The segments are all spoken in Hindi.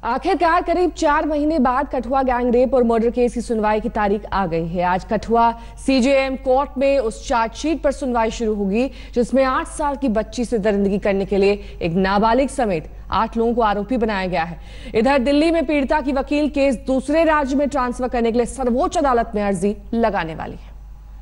आखिरकार करीब 4 महीने बाद कठुआ गैंगरेप और मर्डर केस की सुनवाई की तारीख आ गई है। आज कठुआ सीजेएम कोर्ट में उस चार्जशीट पर सुनवाई शुरू होगी जिसमें 8 साल की बच्ची से दरिंदगी करने के लिए एक नाबालिग समेत 8 लोगों को आरोपी बनाया गया है। इधर दिल्ली में पीड़िता की वकील केस दूसरे राज्य में ट्रांसफर करने के लिए सर्वोच्च अदालत में अर्जी लगाने वाली है।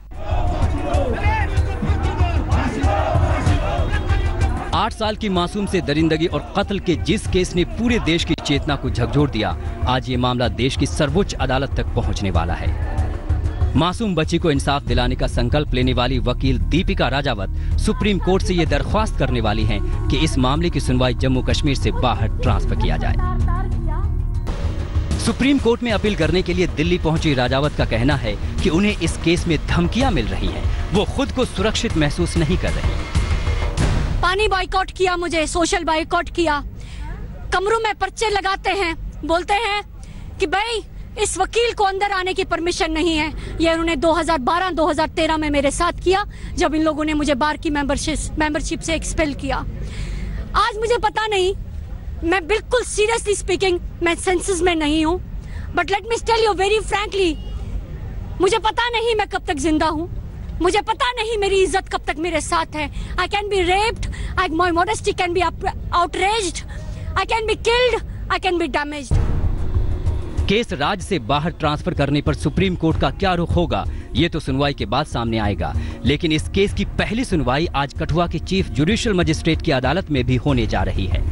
8 साल की मासूम से दरिंदगी और कत्ल के जिस केस ने पूरे देश की चेतना को झकझोर दिया, आज ये मामला देश की सर्वोच्च अदालत तक पहुंचने वाला है। मासूम बच्ची को इंसाफ दिलाने का संकल्प लेने वाली वकील दीपिका राजावत सुप्रीम कोर्ट से ये दरख्वास्त करने वाली हैं कि इस मामले की सुनवाई जम्मू कश्मीर से बाहर ट्रांसफर किया जाए। सुप्रीम कोर्ट में अपील करने के लिए दिल्ली पहुंची राजावत का कहना है कि उन्हें इस केस में धमकियां मिल रही हैं। वो खुद को सुरक्षित महसूस नहीं कर रही। पानी बॉयकॉट किया, मुझे सोशल बॉयकॉट किया, कमरों में पर्चे लगाते हैं, बोलते हैं कि भाई इस वकील को अंदर आने की परमिशन नहीं है। ये उन्होंने 2012-2013 में मेरे साथ किया जब इन लोगों ने मुझे बार की मेंबरशिप से एक्सपेल किया। आज मुझे पता नहीं, मैं बिल्कुल सीरियसली स्पीकिंग मैं सेंसेस में नहीं हूँ, but let me tell you very frankly, मुझे पता नहीं मैं कब तक जिंदा हूँ, मुझे पता नहीं मेरी इज्जत कब तक मेरे साथ है। I can be raped, my modesty can be outraged, I can be killed, I can be damaged. Case राज्य से बाहर ट्रांसफर करने पर सुप्रीम कोर्ट का क्या रुख होगा, ये तो सुनवाई के बाद सामने आएगा। लेकिन इस केस की पहली सुनवाई आज कठुआ के चीफ जुडिशियल मजिस्ट्रेट की अदालत में भी होने जा रही है।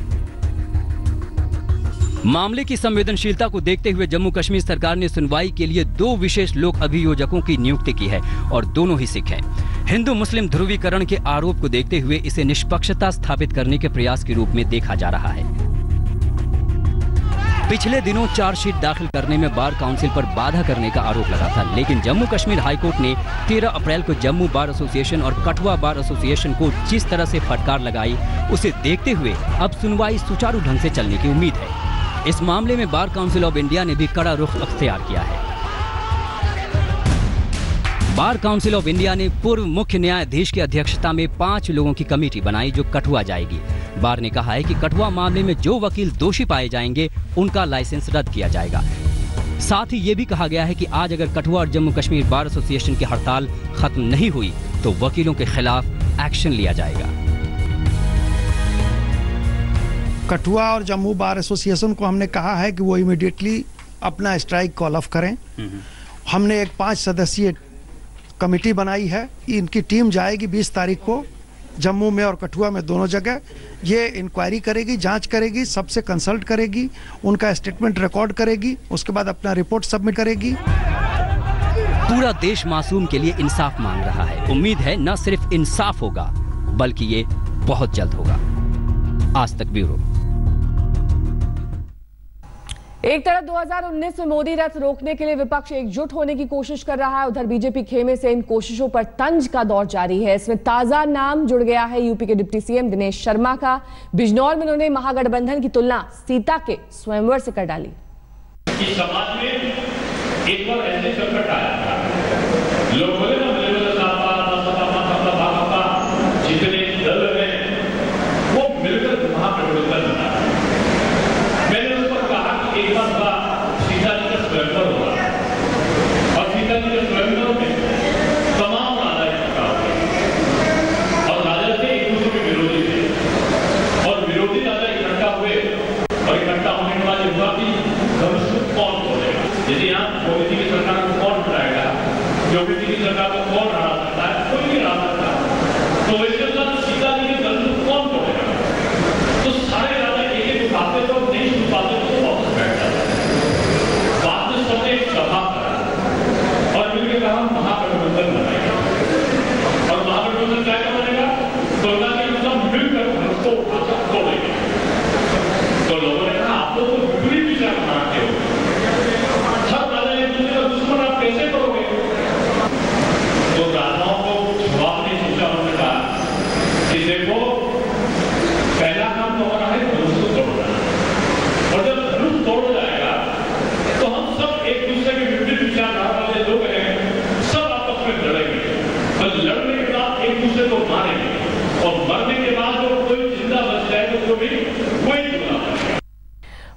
मामले की संवेदनशीलता को देखते हुए जम्मू कश्मीर सरकार ने सुनवाई के लिए 2 विशेष लोक अभियोजकों की नियुक्ति की है और दोनों ही सिख हैं। हिंदू मुस्लिम ध्रुवीकरण के आरोप को देखते हुए इसे निष्पक्षता स्थापित करने के प्रयास के रूप में देखा जा रहा है। पिछले दिनों चार्जशीट दाखिल करने में बार काउंसिल पर बाधा करने का आरोप लगा था, लेकिन जम्मू कश्मीर हाईकोर्ट ने 13 अप्रैल को जम्मू बार एसोसिएशन और कठुआ बार एसोसिएशन को जिस तरह से फटकार लगाई, उसे देखते हुए अब सुनवाई सुचारू ढंग से चलने की उम्मीद है। इस मामले में बार काउंसिल ऑफ इंडिया ने भी कड़ा रुख अख्तियार किया है। बार काउंसिल ऑफ इंडिया ने पूर्व मुख्य न्यायाधीश की अध्यक्षता में 5 लोगों की कमेटी बनाई जो कठुआ जाएगी। बार ने कहा है कि कठुआ मामले में जो वकील दोषी पाए जाएंगे उनका लाइसेंस रद्द किया जाएगा। साथ ही ये भी कहा गया है कि आज अगर कठुआ और जम्मू कश्मीर बार एसोसिएशन की हड़ताल खत्म नहीं हुई तो वकीलों के खिलाफ एक्शन लिया जाएगा। कठुआ और जम्मू बार एसोसिएशन को हमने कहा है कि वो इमीडिएटली अपना स्ट्राइक कॉल ऑफ करें। हमने एक 5 सदस्यीय कमेटी बनाई है। इनकी टीम जाएगी 20 तारीख को जम्मू में और कठुआ में, दोनों जगह। ये इंक्वायरी करेगी, जांच करेगी, सबसे कंसल्ट करेगी, उनका स्टेटमेंट रिकॉर्ड करेगी, उसके बाद अपना रिपोर्ट सबमिट करेगी। पूरा देश मासूम के लिए इंसाफ मांग रहा है। उम्मीद है न सिर्फ इंसाफ होगा बल्कि ये बहुत जल्द होगा। आज तक ब्यूरो। एक तरफ 2019 में मोदी रथ रोकने के लिए विपक्ष एकजुट होने की कोशिश कर रहा है, उधर बीजेपी खेमे से इन कोशिशों पर तंज का दौर जारी है। इसमें ताजा नाम जुड़ गया है यूपी के डिप्टी सीएम दिनेश शर्मा का। बिजनौर में उन्होंने महागठबंधन की तुलना सीता के स्वयंवर से कर डाली। समाज में एक बार ऐसे संकट आया था, लोग बोले ना जितने दल हैं वो मिलकर महागठबंधन बना। मैंने उस पर कहा कि एक बार सीता जी का स्वयंवर हुआ और सीता जी के स्वयंवर में तमाम राजा इकट्ठा हुए और राजा थे एक दूसरे के विरोधी थे और विरोधी राजा इकट्ठा हुए और इकट्ठा होने के बाद हुआ कि धनुष को कौन तोड़ेगा। यदि यहाँ मोदी जी की सरकार को कौन हटाएगा, योगी जी की सरकार को कौन हटा सकता है, कोई नहीं हटा सकता। तो इसके साथ सीता जी के धनुष को कौन तोड़ेगा। तो सारे राजा एक उठाते तो नहीं सुन पाते तो वापस बैठ जाते। बाद में सबने एक सभा करा और मिलकर कहा महागठबंधन बनाएगा और महागठबंधन क्या बनेगा, तुलना के अनुसार मिलकर धनुष को उठाकर तोड़ेंगे। तो लोगों ने कहा आप लोग तो विपरीत विचार बनाते हो, सब राजा एक दूसरे का दुश्मन, आप कैसे करोगे। तो राजाओं को जवाब नहीं सोचा, उन्होंने कहा कि देखो पहला काम तो हमारा है धनुष को तोड़ना, और जब धनुष तोड़ जाएगा तो हम सब एक दूसरे के विपरीत विचारधारा वाले लोग हैं, सब आपस में लड़ेंगे और लड़ने के बाद एक दूसरे को मारेंगे और मरने के बाद जो कोई जिंदा बच जाए तो कोई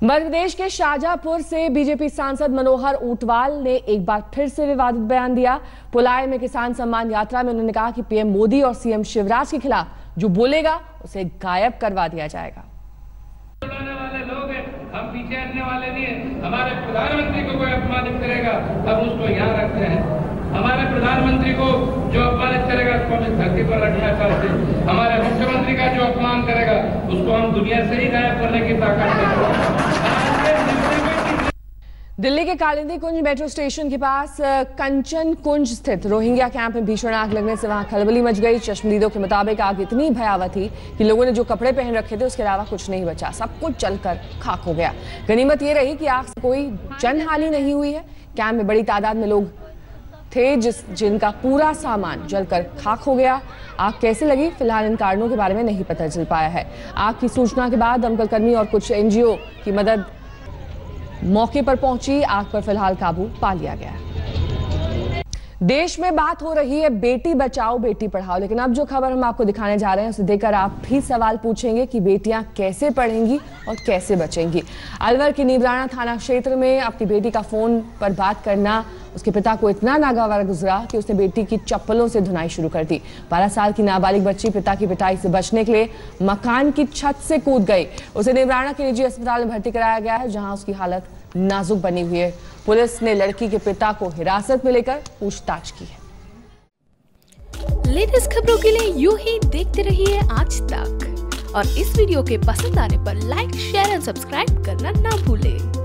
मध्य प्रदेश के शाहजहांपुर से बीजेपी सांसद मनोहर ऊंटवाल ने एक बार फिर से विवादित बयान दिया। पुलाय में किसान सम्मान यात्रा में उन्होंने कहा कि पीएम मोदी और सीएम शिवराज के खिलाफ जो बोलेगा उसे गायब करवा दिया जाएगा। वाले लोग हैं, हम पीछे हटने वाले नहीं है। हमारे प्रधानमंत्री को कोई अपमानित करेगा हम उसको यहाँ रखते हैं। हमारे प्रधानमंत्री को जो अपमानित करेगा उसको हम इस धरती पर रखना चाहते हैं। हमारे मुख्यमंत्री का जो अपमान करेगा उसको हम दुनिया से ही गायब करने की ताकत रखते हैं। दिल्ली के कालिंदी कुंज मेट्रो स्टेशन के पास कंचन कुंज स्थित रोहिंग्या कैंप में भीषण आग लगने से वहां खलबली मच गई। चश्मदीदों के मुताबिक आग इतनी भयावह थी कि लोगों ने जो कपड़े पहन रखे थे उसके अलावा कुछ नहीं बचा, सब कुछ जलकर खाक हो गया। गनीमत ये रही कि आग से कोई जनहानि नहीं हुई है। कैंप में बड़ी तादाद में लोग थे जिनका पूरा सामान जलकर खाक हो गया। आग कैसे लगी फिलहाल इन कारणों के बारे में नहीं पता चल पाया है। आग की सूचना के बाद दमकल कर्मी और कुछ एनजीओ की मदद मौके पर पहुंची। आग पर फिलहाल काबू पा लिया गया। देश में बात हो रही है बेटी बचाओ बेटी पढ़ाओ, लेकिन अब जो खबर हम आपको दिखाने जा रहे हैं उसे देखकर आप भी सवाल पूछेंगे कि बेटियां कैसे पढ़ेंगी और कैसे बचेंगी। अलवर के नीवराना थाना क्षेत्र में अपनी बेटी का फोन पर बात करना उसके पिता को इतना नागवार गुजरा कि उसने बेटी की चप्पलों से धुनाई शुरू कर दी। 12 साल की नाबालिग बच्ची पिता की पिटाई से बचने के लिए मकान की छत से कूद गई। उसे नीवराना के निजी अस्पताल में भर्ती कराया गया है, जहां उसकी हालत नाजुक बनी हुई है। पुलिस ने लड़की के पिता को हिरासत में लेकर पूछताछ की है। लेटेस्ट खबरों के लिए यूं ही देखते रहिए आज तक और इस वीडियो के पसंद आने पर लाइक, शेयर एंड सब्सक्राइब करना ना भूलें।